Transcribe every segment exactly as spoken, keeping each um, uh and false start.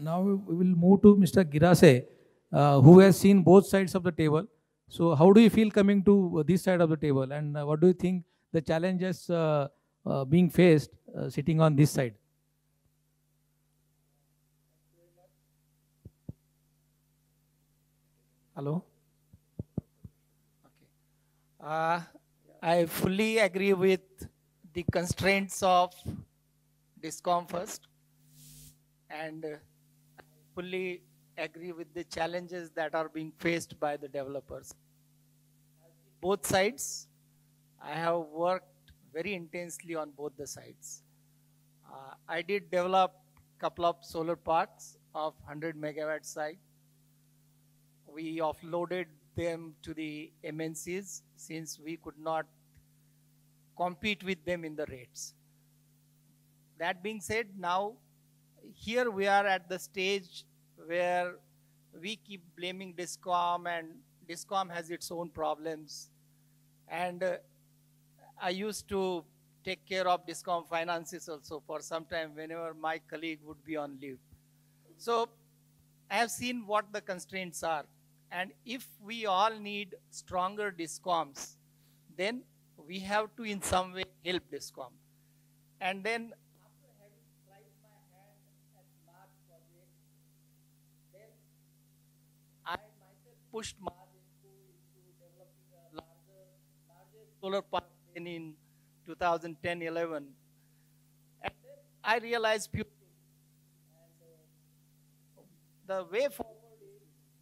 now we will move to Mister Girase, uh, who has seen both sides of the table. So how do you feel coming to this side of the table, and uh, what do you think the challenges uh, uh, being faced uh, sitting on this side? Hello? Okay. Uh, I fully agree with the constraints of DISCOM first, and uh, fully agree with the challenges that are being faced by the developers. Both sides, I have worked very intensely on both the sides. Uh, I did develop a couple of solar parks of one hundred megawatt site. We offloaded them to the M N Cs since we could not compete with them in the rates. That being said, now here we are at the stage where we keep blaming DISCOM, and DISCOM has its own problems. And uh, I used to take care of DISCOM finances also for some time whenever my colleague would be on leave. So I have seen what the constraints are. And if we all need stronger DISCOMs, then we have to in some way help DISCOM. And then after having tried my hand at large projects, then I myself pushed Mars into, into developing a larger, larger solar park then in two thousand ten eleven. And then I realized few things. And uh, the way forward is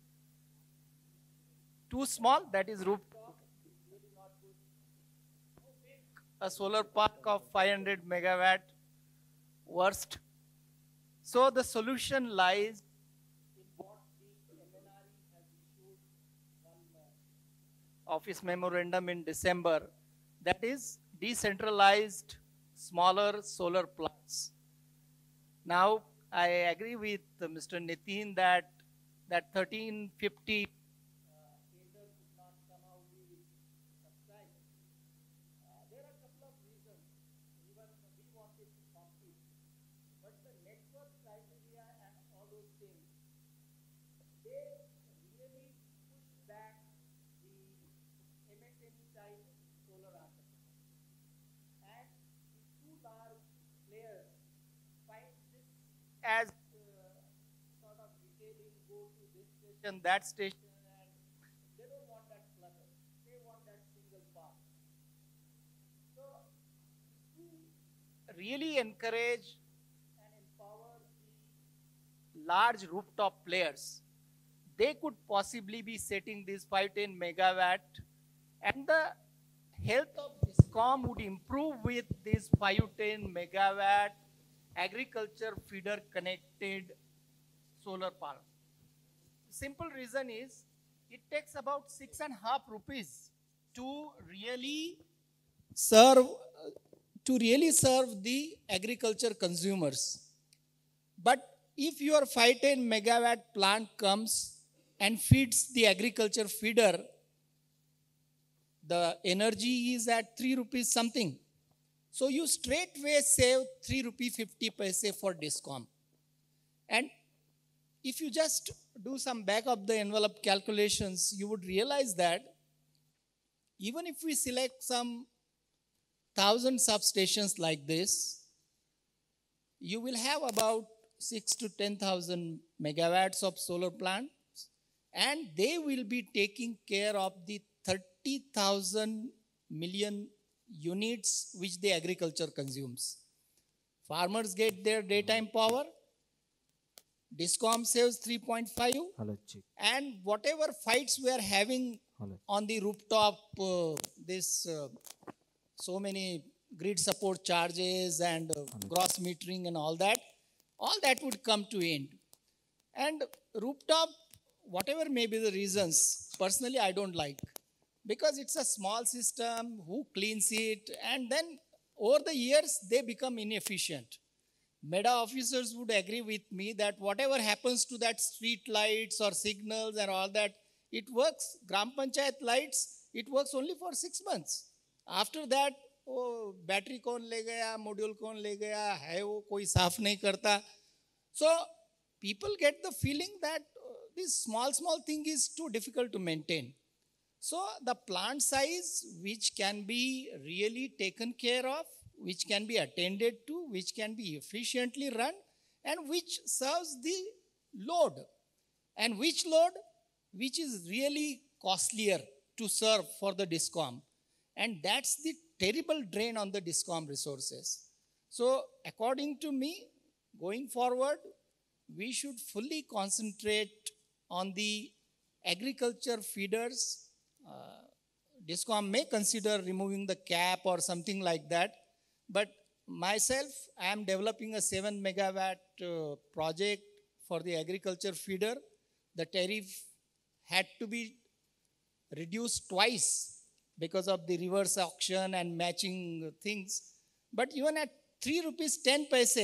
too small, that is rooftop, is really not good. Too big, a solar park of five hundred megawatt, worst. So the solution lies in what the M N R E has issued one uh, office memorandum in December, that is decentralized smaller solar plants. Now, I agree with uh, Mister Nitin that that thirteen fifty uh, tender could not somehow be subscribed. Uh, there are a couple of reasons. Even we wanted to compete, but the network criteria and all those things, they really push back the M S M E type solar architecture. And the two large players find this as uh, sort of detailing, go to this station, that station, and they don't want that clutter. They want that single path. So, to really encourage and empower the large rooftop players, they could possibly be setting this five ten megawatt, and the health of DISCOM would improve with this five ten megawatt agriculture feeder connected solar park. Simple reason is it takes about six and a half rupees to really serve to really serve the agriculture consumers. But if your five ten megawatt plant comes and feeds the agriculture feeder, the energy is at three rupees something. So you straightway save three rupees fifty paise for DISCOM. And if you just do some back of the envelope calculations, you would realize that even if we select some thousand substations like this, you will have about six to ten thousand megawatts of solar plants, and they will be taking care of the thirty thousand million units which the agriculture consumes. Farmers get their daytime power, DISCOM saves three point five, and whatever fights we are having on the rooftop, uh, this uh, so many grid support charges and uh, gross metering and all that, all that would come to end. And rooftop, whatever may be the reasons, personally I don't like, because it's a small system, who cleans it, and then over the years they become inefficient. MEDA officers would agree with me that whatever happens to that street lights or signals and all that, it works. Gram Panchayat lights, it works only for six months. After that, oh, battery कौन ले गया, module कौन ले गया, है वो कोई साफ नहीं करता. So people get the feeling that uh, this small, small thing is too difficult to maintain. So the plant size which can be really taken care of, which can be attended to, which can be efficiently run, and which serves the load. And which load? Which is really costlier to serve for the DISCOM. And that's the terrible drain on the DISCOM resources. So according to me, going forward, we should fully concentrate on the agriculture feeders. Uh, DISCOM may consider removing the cap or something like that. But myself, I am developing a seven megawatt uh, project for the agriculture feeder. The tariff had to be reduced twice because of the reverse auction and matching things. But even at three rupees ten paise,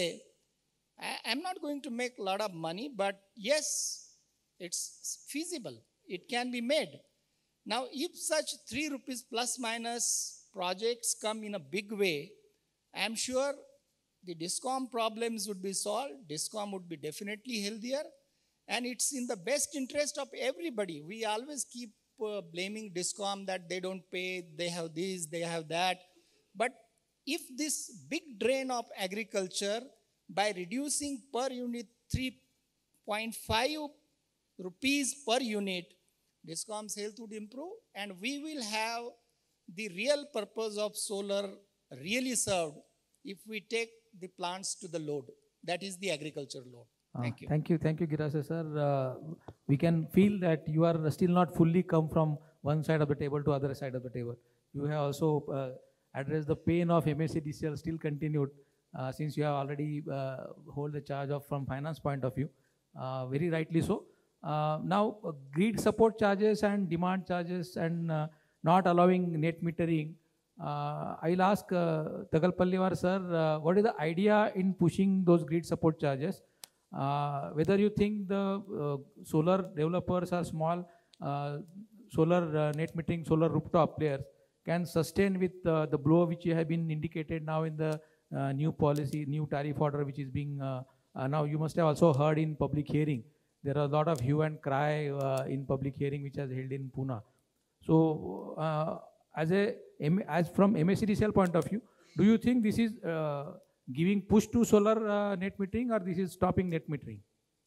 I am not going to make a lot of money, but yes, it's feasible. It can be made. Now, if such three rupees plus minus projects come in a big way, I am sure the DISCOM problems would be solved. DISCOM would be definitely healthier. And it's in the best interest of everybody. We always keep uh, blaming DISCOM that they don't pay, they have this, they have that. But if this big drain of agriculture, by reducing per unit three point five rupees per unit, DISCOM's health would improve, and we will have the real purpose of solar really served if we take the plants to the load. That is the agriculture load. Thank uh, you. Thank you, thank you, Girase sir. Uh, we can feel that you are still not fully come from one side of the table to other side of the table. You have also uh, addressed the pain of M S C D C L still continued uh, since you have already uh, hold the charge of from finance point of view. Uh, very rightly so. Uh, now, uh, grid support charges and demand charges and uh, not allowing net metering. Uh, I'll ask uh, Tagal Pallivar sir, uh, what is the idea in pushing those grid support charges? Uh, whether you think the uh, solar developers or small uh, solar uh, net metering, solar rooftop players can sustain with uh, the blow which you have been indicated now in the uh, new policy, new tariff order which is being, uh, uh, now you must have also heard in public hearing. There are a lot of hue and cry uh, in public hearing which was held in Pune. So uh, as a as from M S C D C L point of view, do you think this is uh, giving push to solar uh, net metering, or this is stopping net metering?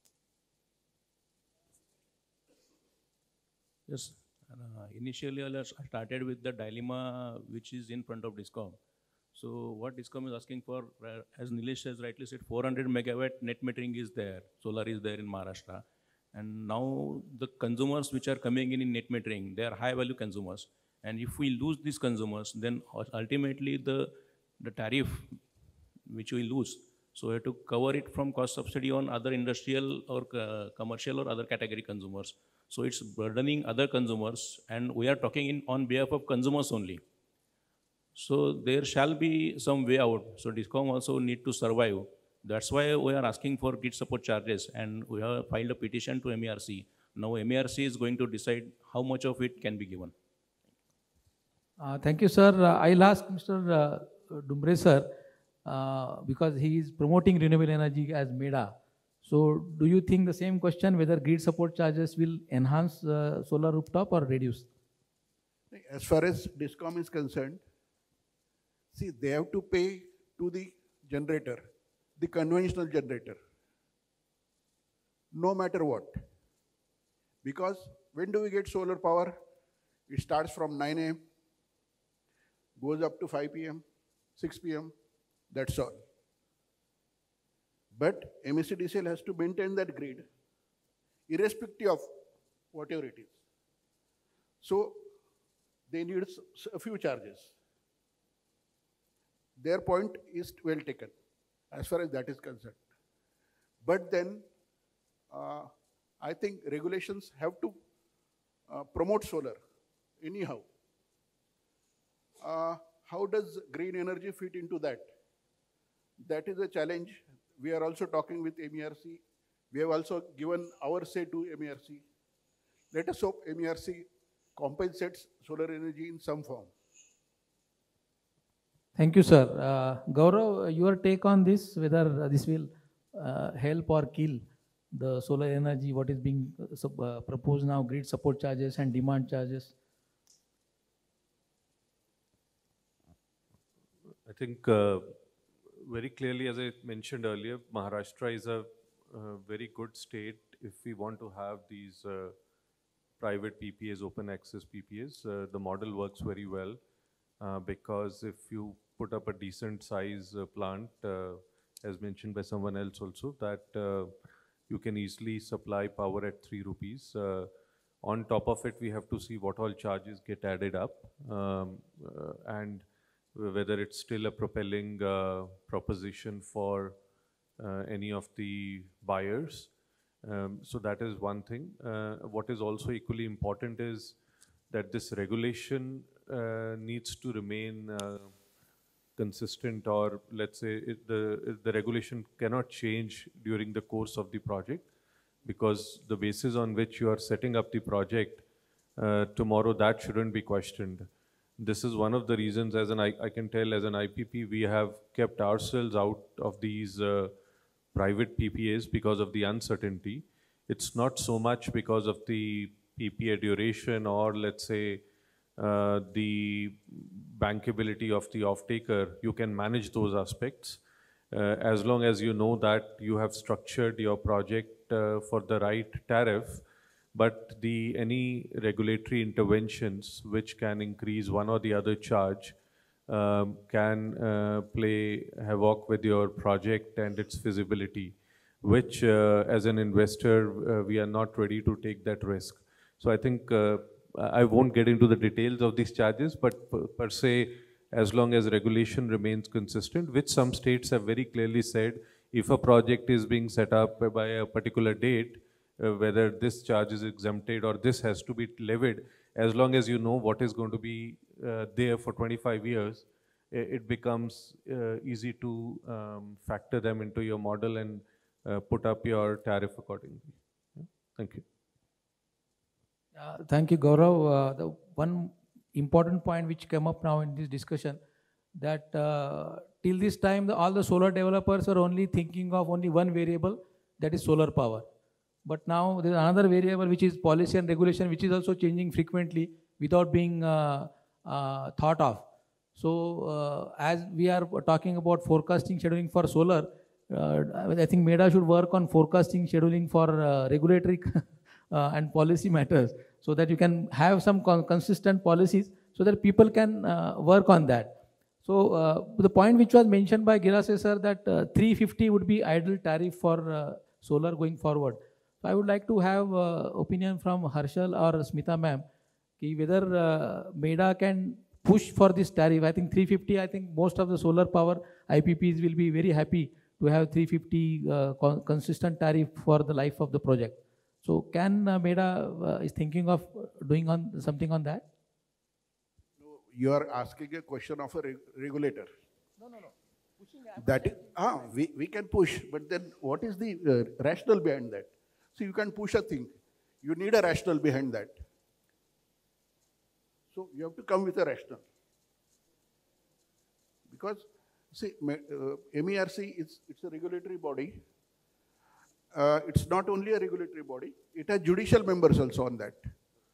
Yes, uh, initially I started with the dilemma which is in front of DISCOM. So what DISCOM is asking for, uh, as Nilesh has rightly said, four hundred megawatt net metering is there, solar is there in Maharashtra. And now the consumers which are coming in in net metering, they are high value consumers. And if we lose these consumers, then ultimately the, the tariff which we lose, so we have to cover it from cost subsidy on other industrial or uh, commercial or other category consumers. So it's burdening other consumers, and we are talking in on behalf of consumers only. So there shall be some way out. So DISCOM also need to survive. That's why we are asking for grid support charges, and we have filed a petition to M E R C. Now M E R C is going to decide how much of it can be given. Uh, thank you, sir. Uh, I'll ask Mister Uh, Dumbre sir, uh, because he is promoting renewable energy as MEDA. So do you think the same question, whether grid support charges will enhance uh, solar rooftop or reduce? As far as DISCOM is concerned, see, they have to pay to the generator, the conventional generator, no matter what. Because when do we get solar power? It starts from nine A M, goes up to five P M, six P M, that's all. But M S C D C L has to maintain that grid, irrespective of whatever it is. So they need a few charges. Their point is well taken, as far as that is concerned. But then, uh, I think regulations have to uh, promote solar anyhow. Uh, how does green energy fit into that? That is a challenge. We are also talking with M E R C. We have also given our say to M E R C. Let us hope M E R C compensates solar energy in some form. Thank you, sir. Uh, Gaurav, your take on this, whether this will uh, help or kill the solar energy, what is being uh, sub, uh, proposed now, grid support charges and demand charges? I think uh, very clearly, as I mentioned earlier, Maharashtra is a, a very good state if we want to have these uh, private P P As, open access P P As. Uh, the model works very well uh, because if you put up a decent size uh, plant, uh, as mentioned by someone else also, that uh, you can easily supply power at three rupees. Uh, on top of it, we have to see what all charges get added up um, uh, and whether it's still a propelling uh, proposition for uh, any of the buyers. Um, so that is one thing. Uh, what is also equally important is that this regulation uh, needs to remain uh, consistent, or let's say it, the, the regulation cannot change during the course of the project, because the basis on which you are setting up the project uh, tomorrow, that shouldn't be questioned. This is one of the reasons, as an I, I can tell, as an I P P, we have kept ourselves out of these uh, private P P As because of the uncertainty. It's not so much because of the P P A duration or, let's say, uh, the bankability of the off-taker. You can manage those aspects uh, as long as you know that you have structured your project uh, for the right tariff. But the any regulatory interventions which can increase one or the other charge um, can uh, play havoc with your project and its feasibility, which uh, as an investor, uh, we are not ready to take that risk. So I think uh, I won't get into the details of these charges, but per, per se, as long as regulation remains consistent, which some states have very clearly said, if a project is being set up by a particular date, Uh, whether this charge is exempted or this has to be levied, as long as you know what is going to be uh, there for twenty-five years, it becomes uh, easy to um, factor them into your model and uh, put up your tariff accordingly. Yeah. Thank you. Uh, thank you, Gaurav. Uh, the one important point which came up now in this discussion, that uh, till this time, the, all the solar developers are only thinking of only one variable, that is solar power. But now there is another variable which is policy and regulation, which is also changing frequently without being uh, uh, thought of. So uh, as we are talking about forecasting scheduling for solar, uh, I think MEDA should work on forecasting scheduling for uh, regulatory uh, and policy matters, so that you can have some con consistent policies so that people can uh, work on that. So uh, the point which was mentioned by Girase sir, that uh, three fifty would be ideal tariff for uh, solar going forward. So I would like to have uh, opinion from Harshal or Smita ma'am, whether uh, MEDA can push for this tariff. I think three fifty, I think most of the solar power I P Ps will be very happy to have three fifty uh, con consistent tariff for the life of the project. So can uh, MEDA uh, is thinking of doing on something on that? You are asking a question of a reg regulator. No, no, no. Pushing that is, ah, we, we can push, but then what is the uh, rationale behind that? So you can push a thing. You need a rationale behind that. So you have to come with a rationale. Because, see, uh, M E R C, is it's a regulatory body. Uh, it's not only a regulatory body, it has judicial members also on that.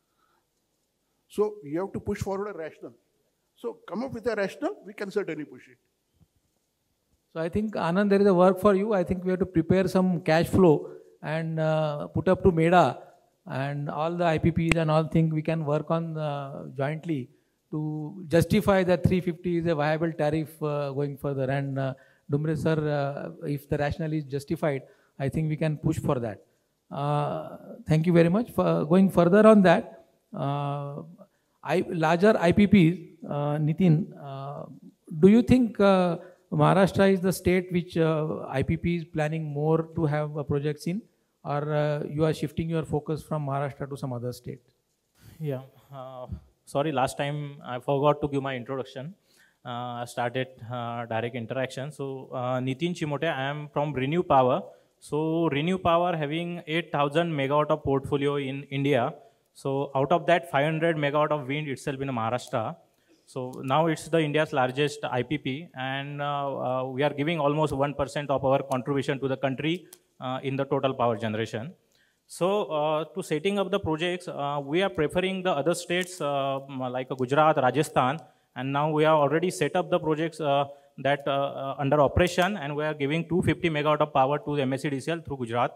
So you have to push forward a rationale. So come up with a rationale, we can certainly push it. So I think, Anand, there is a work for you. I think we have to prepare some cash flow and uh, put up to MEDA, and all the I P Ps and all things we can work on uh, jointly to justify that three fifty is a viable tariff uh, going further. And uh, Dumbre sir, uh, if the rationale is justified, I think we can push for that. Uh, thank you very much. For going further on that, uh, I, larger I P Ps, uh, Nitin, uh, do you think uh, Maharashtra is the state which uh, I P P is planning more to have uh, projects in, or uh, you are shifting your focus from Maharashtra to some other state? Yeah, uh, sorry, last time I forgot to give my introduction. Uh, I started uh, direct interaction. So uh, Nitin Chimote, I am from Renew Power. So Renew Power having eight thousand megawatt of portfolio in India. So out of that, five hundred megawatt of wind itself in Maharashtra. So now it's the India's largest I P P, and uh, uh, we are giving almost one percent of our contribution to the country uh, in the total power generation. So uh, to setting up the projects, uh, we are preferring the other states uh, like Gujarat, Rajasthan, and now we have already set up the projects uh, that uh, uh, under operation, and we are giving two hundred fifty megawatt of power to the M S C D C L through Gujarat.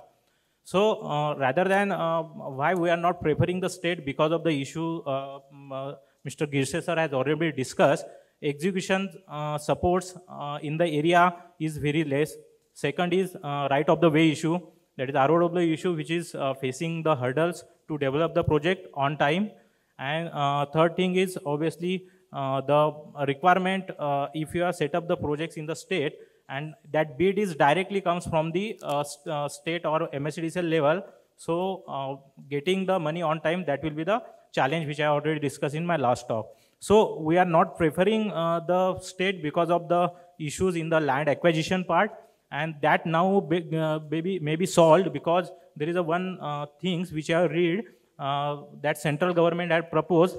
So uh, rather than uh, why we are not preferring the state, because of the issue uh, uh, Mister Girse sir has already discussed, execution uh, supports uh, in the area is very less. Second is uh, right of the way issue, that is R O W issue, which is uh, facing the hurdles to develop the project on time. And uh, third thing is obviously uh, the requirement uh, if you have set up the projects in the state, and that bid is directly comes from the uh, st uh, state or M S C D C L level. So uh, getting the money on time, that will be the challenge which I already discussed in my last talk. So we are not preferring uh, the state because of the issues in the land acquisition part, and that now be, uh, maybe, may be solved, because there is a one uh, things which I read uh, that central government had proposed.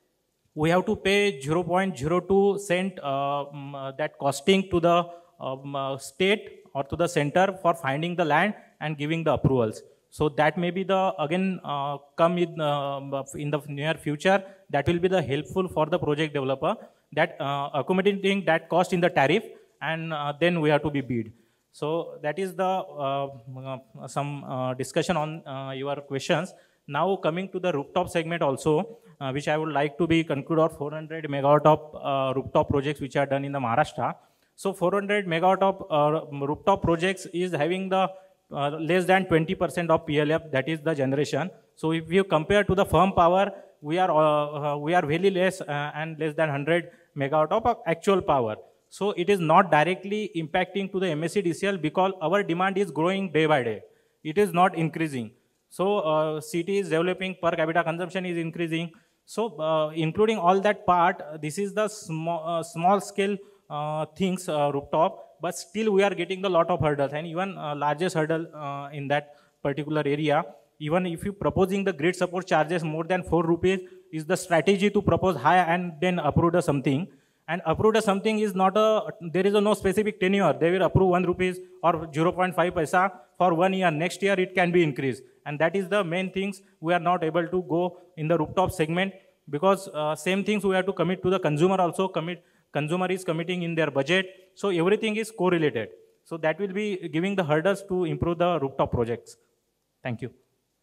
We have to pay zero point zero two cent uh, um, uh, that costing to the um, uh, state or to the center for finding the land and giving the approvals. So that may be the, again, uh, come in, uh, in the near future, that will be the helpful for the project developer, that uh, accommodating that cost in the tariff, and uh, then we have to be bid. So that is the uh, uh, some uh, discussion on uh, your questions. Now coming to the rooftop segment also, uh, which I would like to be conclude of four hundred megawatt of uh, rooftop projects which are done in the Maharashtra. So four hundred megawatt of uh, rooftop projects is having the uh, less than twenty percent of P L F, that is the generation. So if you compare to the firm power, we are uh, uh, we are very less uh, and less than one hundred megawatt of actual power. So it is not directly impacting to the M S C D C L, because our demand is growing day by day. It is not increasing. So uh, city is developing, per capita consumption is increasing. So uh, including all that part, uh, this is the small, uh, small scale uh, things, uh, rooftop, but still we are getting a lot of hurdles, and even uh, largest hurdle uh, in that particular area. Even if you proposing the grid support charges more than four rupees, is the strategy to propose high and then approve the something. And approved something is not a, there is a no specific tenure. They will approve one rupees or zero point five paisa for one year. Next year it can be increased. And that is the main things we are not able to go in the rooftop segment, because uh, same things we have to commit to the consumer also. Commit, consumer is committing in their budget. So everything is correlated. So that will be giving the hurdles to improve the rooftop projects. Thank you.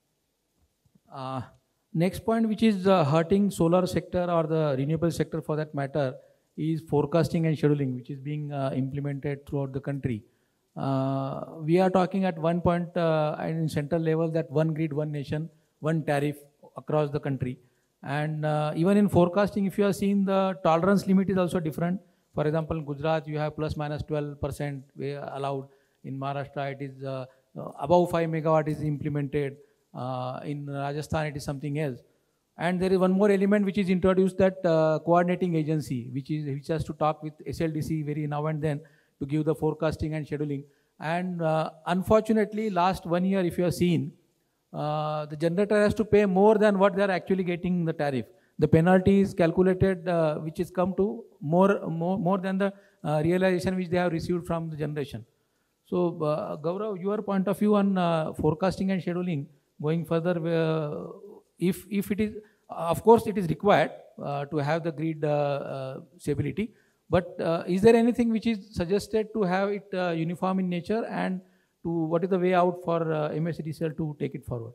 Uh, next point, which is uh, hurting solar sector or the renewable sector for that matter, is forecasting and scheduling, which is being uh, implemented throughout the country. Uh, we are talking at one point uh, in central level that one grid, one nation, one tariff across the country. And uh, even in forecasting, if you are seeing, the tolerance limit is also different. For example, in Gujarat, you have plus minus twelve percent allowed. In Maharashtra, it is uh, above five megawatt is implemented. Uh, in Rajasthan, it is something else. And there is one more element which is introduced, that uh, coordinating agency, which is which has to talk with S L D C very now and then to give the forecasting and scheduling. And uh, unfortunately, last one year, if you have seen, uh, the generator has to pay more than what they are actually getting in the tariff. The penalty is calculated, uh, which is come to more, more, more than the uh, realization which they have received from the generation. So, uh, Gaurav, your point of view on uh, forecasting and scheduling going further, uh, if, if it is, of course, it is required uh, to have the grid uh, uh, stability, but uh, is there anything which is suggested to have it uh, uniform in nature, and to what is the way out for uh, M S C D C L to take it forward?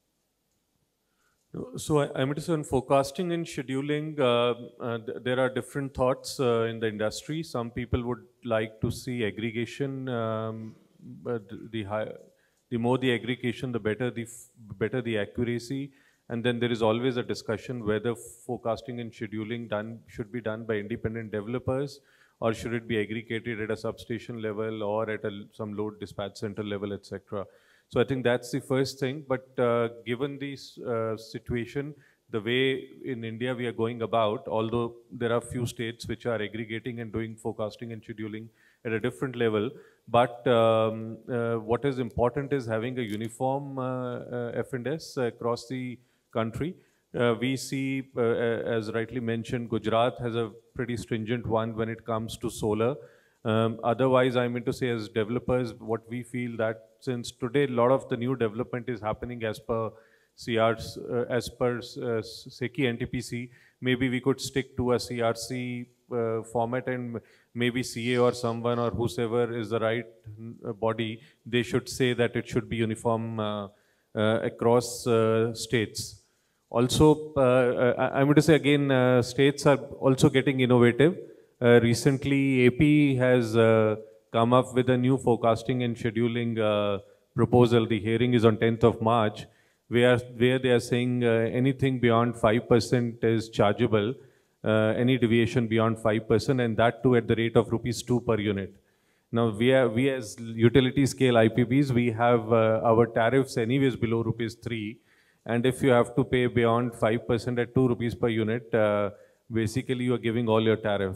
So I, I mean to say, on forecasting and scheduling, uh, uh, th there are different thoughts uh, in the industry. Some people would like to see aggregation, um, but the high, the more the aggregation, the better the f better the accuracy. And then there is always a discussion whether forecasting and scheduling done should be done by independent developers, or should it be aggregated at a substation level or at a, some load dispatch center level, et cetera. So I think that's the first thing. But uh, given this uh, situation, the way in India we are going about, although there are few states which are aggregating and doing forecasting and scheduling at a different level, but um, uh, what is important is having a uniform uh, uh, F and S across the country. Uh, we see, uh, as rightly mentioned, Gujarat has a pretty stringent one when it comes to solar. Um, otherwise, I mean to say, as developers, what we feel that since today a lot of the new development is happening as per C R C, uh, as per uh, SECI N T P C, maybe we could stick to a C R C uh, format, and maybe C A or someone or whosoever is the right uh, body, they should say that it should be uniform uh, uh, across uh, states. Also, uh, I, I'm going to say again, uh, states are also getting innovative. Uh, recently, A P has uh, come up with a new forecasting and scheduling uh, proposal. The hearing is on tenth of March, where, where they are saying uh, anything beyond five percent is chargeable, uh, any deviation beyond five percent, and that too at the rate of rupees two per unit. Now, we, are, we as utility scale I P Bs, we have uh, our tariffs anyways below rupees three, and if you have to pay beyond five percent at two rupees per unit, uh, basically you are giving all your tariff.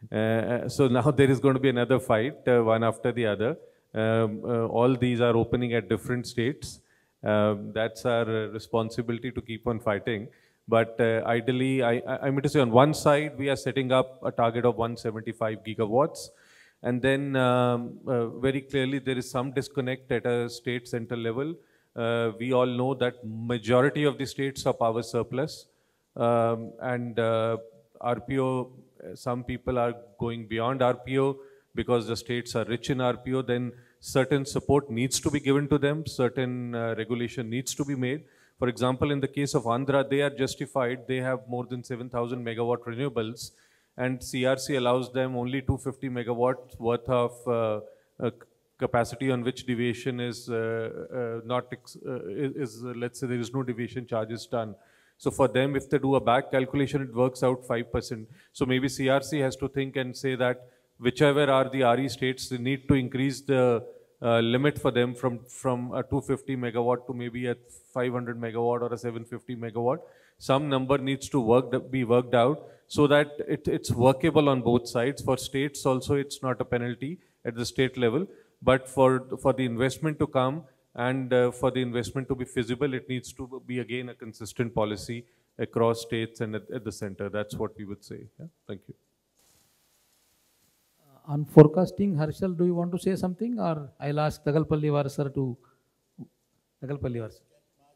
Uh, so now there is going to be another fight, uh, one after the other. Um, uh, all these are opening at different states. Um, that's our uh, responsibility to keep on fighting. But uh, ideally, I, I, I mean to say, on one side, we are setting up a target of one hundred seventy-five gigawatts. And then um, uh, very clearly, there is some disconnect at a state center level. Uh, we all know that majority of the states are power surplus. Um, and uh, R P O, some people are going beyond R P O because the states are rich in R P O. Then certain support needs to be given to them, certain uh, regulation needs to be made. For example, in the case of Andhra, they are justified, they have more than seven thousand megawatt renewables, and C R C allows them only two hundred fifty megawatts worth of uh, uh, capacity on which deviation is uh, uh, not, ex uh, is, is uh, let's say there is no deviation charges done. So for them, if they do a back calculation, it works out five percent. So maybe C R C has to think and say that whichever are the R E states, they need to increase the uh, limit for them from, from a two hundred fifty megawatt to maybe a five hundred megawatt or a seven hundred fifty megawatt. Some number needs to work, be worked out so that it, it's workable on both sides. For states also, it's not a penalty at the state level, but for, for the investment to come, and uh, for the investment to be feasible, it needs to be again a consistent policy across states and at, at the center. That's what we would say. Yeah? Thank you. Uh, on forecasting, Harshal, do you want to say something, or I'll ask Dagal Pallivar sir to Dagal Pallivar sir.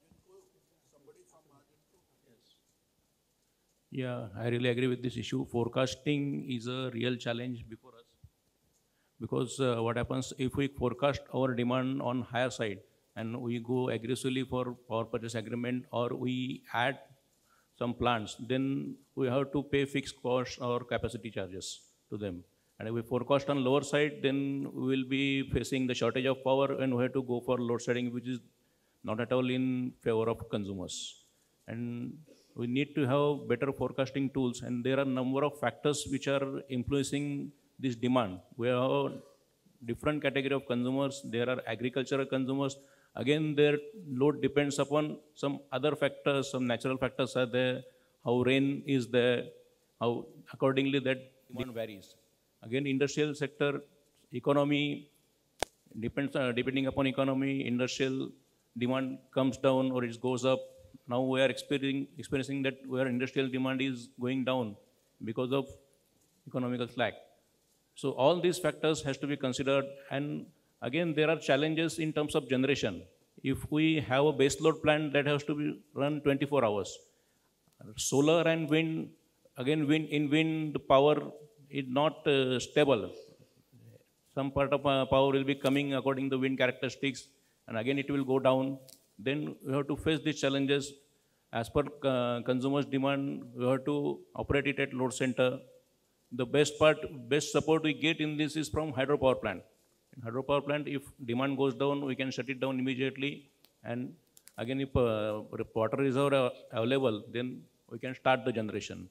Yeah, I really agree with this issue. Forecasting is a real challenge before us. Because uh, what happens if we forecast our demand on higher side, and we go aggressively for power purchase agreement, or we add some plants, then we have to pay fixed costs or capacity charges to them. And if we forecast on lower side, then we will be facing the shortage of power, and we have to go for load shedding, which is not at all in favor of consumers. And we need to have better forecasting tools, and there are a number of factors which are influencing this demand. We have different category of consumers. There are agricultural consumers. Again, their load depends upon some other factors, some natural factors are there, how rain is there, how accordingly that demand varies. Again, industrial sector, economy, depends, uh, depending upon economy, industrial demand comes down or it goes up. Now we are experiencing, experiencing that where industrial demand is going down because of economical slack. So all these factors has to be considered, and again there are challenges in terms of generation. If we have a base load plant that has to be run twenty-four hours, solar and wind, again wind, in wind the power is not uh, stable. Some part of uh, power will be coming according to the wind characteristics, and again it will go down. Then we have to face these challenges. As per uh, consumers' demand, we have to operate it at load center. The best part, best support we get in this is from hydropower plant. In hydropower plant, if demand goes down, we can shut it down immediately. And again, if uh, water reserve are available, then we can start the generation.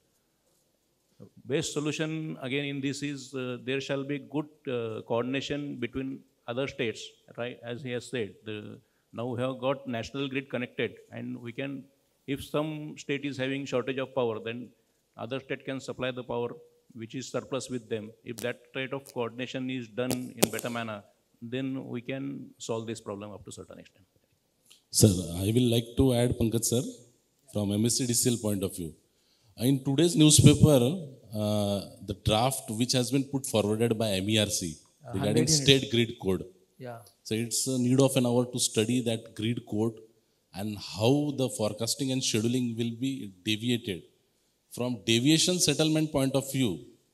Best solution again in this is uh, there shall be good uh, coordination between other states, right? As he has said, the, now we have got national grid connected, and we can, if some state is having shortage of power, then other state can supply the power which is surplus with them. If that type of coordination is done in better manner, then we can solve this problem up to a certain extent. Sir, I will like to add, Pankaj sir, from M S C D C L point of view. In today's newspaper, uh, the draft which has been put forwarded by M E R C Uh, regarding one hundred state grid code. Yeah. So it's a need of an hour to study that grid code and how the forecasting and scheduling will be deviated. From deviation settlement point of view,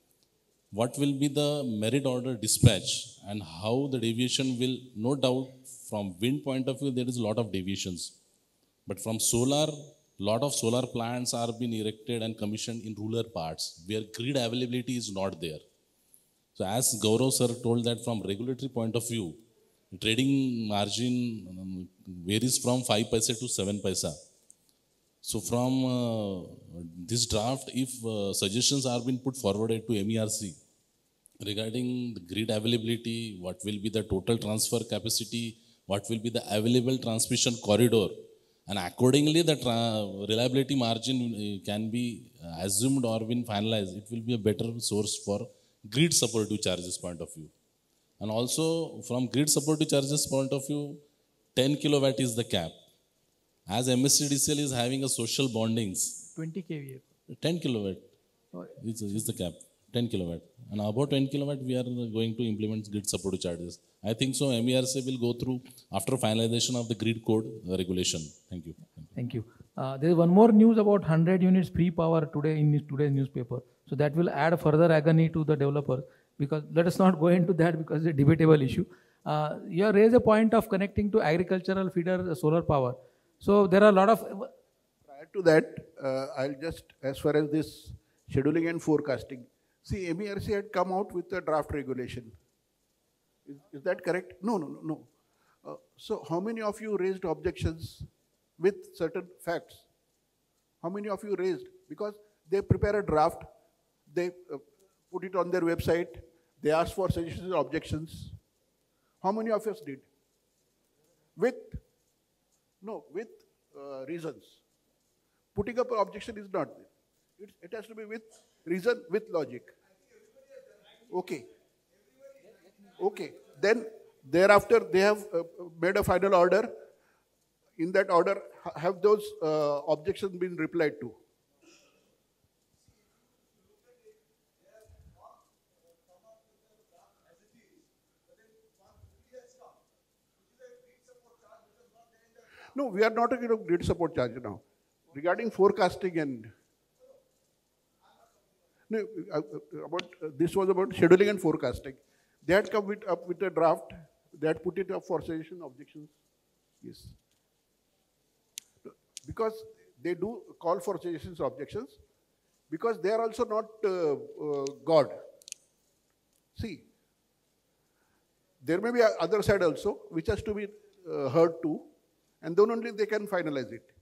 what will be the merit order dispatch and how the deviation will, no doubt, from wind point of view, there is a lot of deviations. But from solar, lot of solar plants are being erected and commissioned in rural parts where grid availability is not there. So as Gaurav sir told that from regulatory point of view, trading margin um, varies from five paisa to seven paisa. So from uh, this draft, if uh, suggestions are being put forwarded to M E R C regarding the grid availability, what will be the total transfer capacity, what will be the available transmission corridor, and accordingly the reliability margin uh, can be uh, assumed or been finalized, it will be a better source for grid supportive charges point of view. And also from grid supportive charges point of view, ten kilowatt is the cap. As M S C D C L is having a social bondings, twenty K V A. ten kilowatt is, is the cap, ten kilowatt. And about ten kilowatt, we are going to implement grid supportive charges. I think so M E R C will go through after finalization of the grid code uh, regulation. Thank you. Thank you. Thank you. Uh, there is one more news about one hundred units free power today in today's newspaper. So that will add further agony to the developer, because let us not go into that because it's a debatable issue. Uh, you have raised a point of connecting to agricultural feeder uh, solar power. So there are a lot of... Prior to that, uh, I'll just, as far as this scheduling and forecasting, see, M E R C had come out with a draft regulation. Is, is that correct? No, no, no, no. Uh, so how many of you raised objections with certain facts? How many of you raised? Because they prepare a draft, they uh, put it on their website, they ask for suggestions and objections. How many of us did? With, no, with uh, reasons. Putting up an objection is not there. It, it has to be with reason, with logic. Okay. Okay. Then thereafter they have uh, made a final order. In that order, have those uh, objections been replied to? No, we are not talking of grid support charge now. Regarding forecasting and no, uh, about uh, this was about scheduling and forecasting. They had come with, up with a draft. They had put it up for suggestion, objections. Yes. Because they do call for suggestions, objections, because they are also not uh, uh, God. See, there may be a other side also, which has to be uh, heard too, and then only they can finalize it.